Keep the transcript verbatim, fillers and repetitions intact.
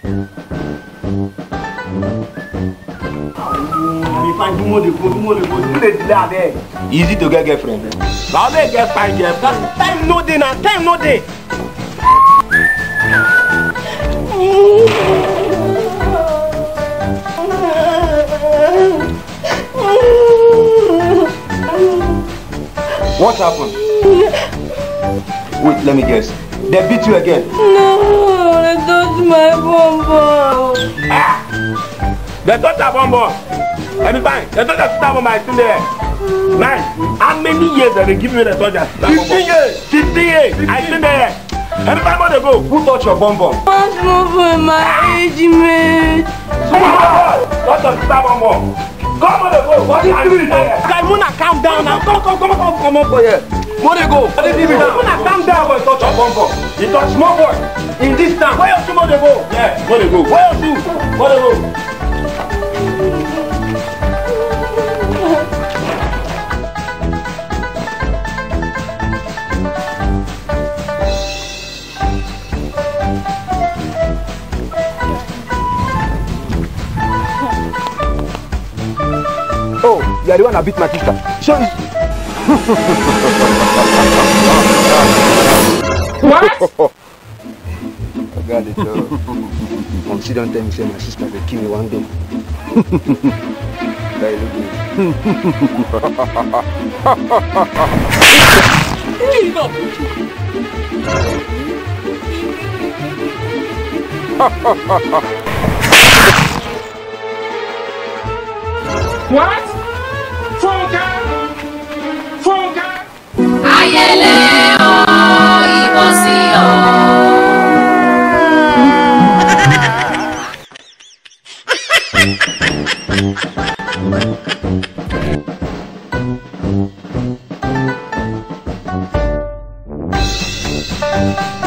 Easy to get girlfriend. Now they get fine girlfriend. Time no day now. Time no day. What happened? Wait, let me guess. They beat you again? No, they touched my bum. Ah! They touched your bum. Every time, they touched your sister bum. I still there. Nice. How many years have they given you the touch your sister bum? Fifteen years. Fifteen years. I still there. Every time they go, who touched your bum bum? One small boy, my age mate. Small boy. Touch your sister bum bum. Come on, go. What is doing there? Guy, Muna, calm down now. Come, come, come, come, come up for here. Muna, go. What is doing now? Muna, calm down. Boy, touch your bum bum. You touch small boy. In this town. Where else you want to go? Yeah, Muna, go. Where else you want to go? Oh, you are the one that beat my sister. Show it. What? I got it, though. Mom, she don't tell me, say my sister will kill me one day. Very good. What? Funka! Funka! Ayẹlẹ o, ìbọn sí o. Thank you.